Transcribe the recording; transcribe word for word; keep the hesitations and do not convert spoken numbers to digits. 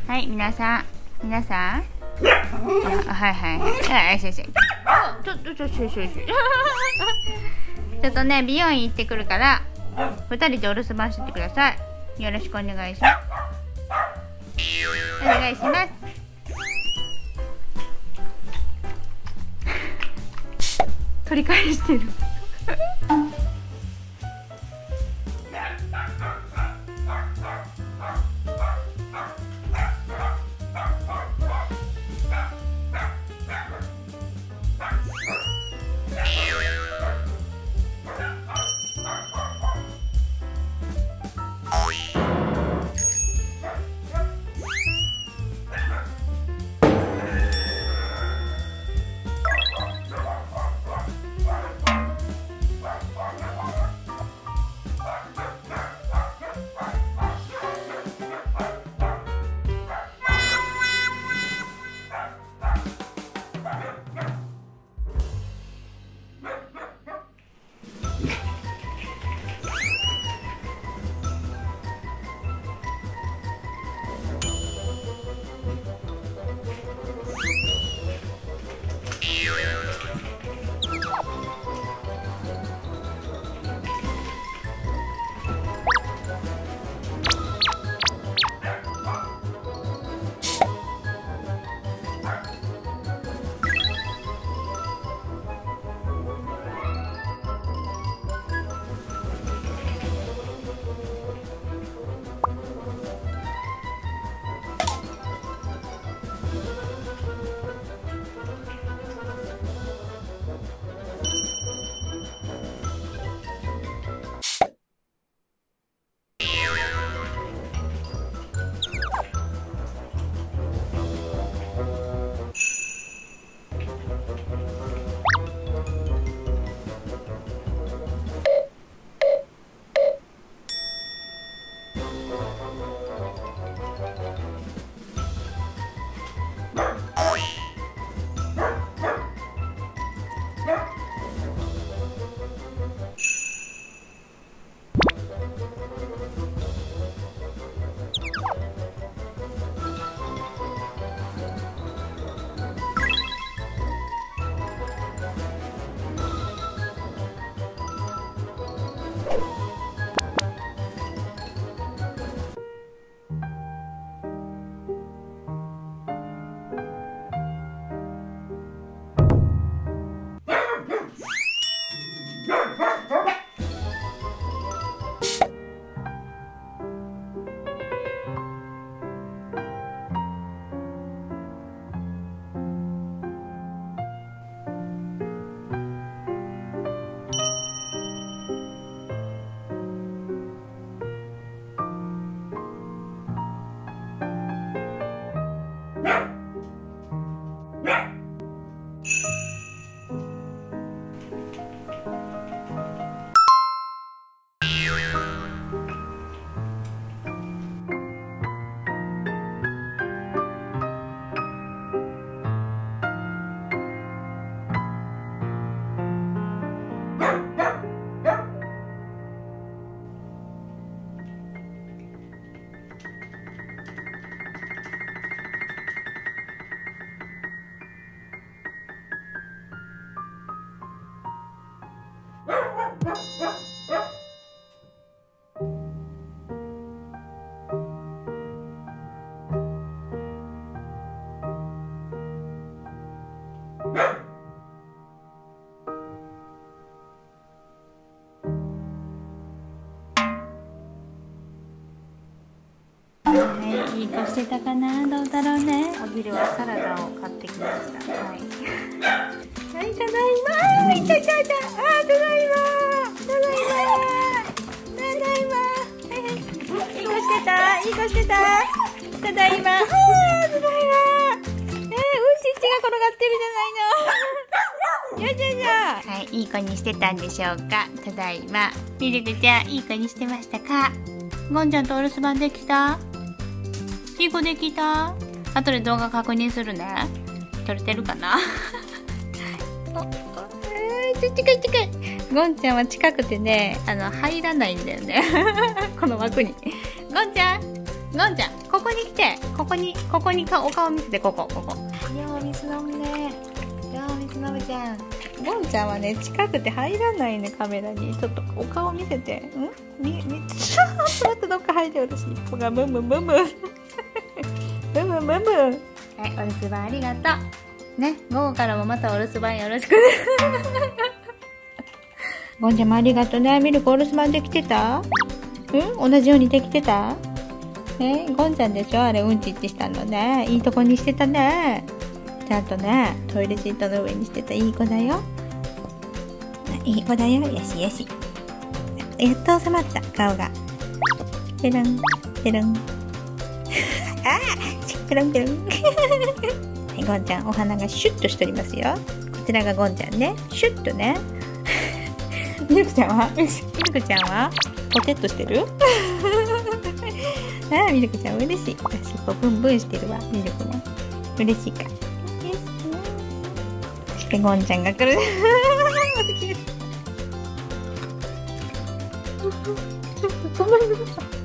はい、皆さん、皆さん。あ、はいはいはい。あ、よしよし。ちょっと、ちょっと、ちょっと、ちょっと。ちょっとね、美容院行ってくるから、二人でお留守番しててください。よろしくお願いします。お願いします。取り返してる。いい子してたかな、どうだろうね。お昼はサラダを買ってきました。はい。はい、ただいまー。いたいたいた。あー、ただいまー。ただいまー。ただいまー。はいはい。いい子してた。いい子してた。ただいま。あー、ただいまー。えー、うんちっちが転がってるじゃないの。よいしょよいしょ。はい、いい子にしてたんでしょうか。ただいま。ミルクちゃん、いい子にしてましたか。ゴンちゃんとお留守番できた？いい子できた？後で動画確認するね。撮れてるかな？えー、近い近い。ゴンちゃんは近くてね、あの入らないんだよね。この枠に。ゴンちゃん、ゴのんちゃん、ここに来て。ここに、ここにかお顔見せて、ここ、ここ。よう水飲むね。よう水飲むじゃん。ゴンちゃんはね、近くて入らないね、カメラに。ちょっとお顔見せて。んみ、み、ちょっと待って、どっか入っちゃう。私、尻尾がムンムンムンムン。ムンムンムンムン。はい、お留守番ありがとう。ね、午後からもまたお留守番よろしくね。ゴンちゃんもありがとうね。ミルクお留守番できてた？うん同じようにできてた？ね、ゴンちゃんでしょあれ、うんちっちしたのね。いいとこにしてたね。ちゃんとね、トイレシートの上にしてた。いい子だよ。いい子だよ。よしよし。やっと収まった、顔が。ペロン、ペロン。ああペロンペロン。はい、ゴンちゃん、お花がシュッとしておりますよ。こちらがゴンちゃんね。シュッとね。ミルクちゃんはミルクちゃんはポテッとしてるああ、ミルクちゃん嬉しい。尻尾ブンブンしてるわ、ミルクも。嬉しいか。そしてゴンちゃんが来る。止まりました。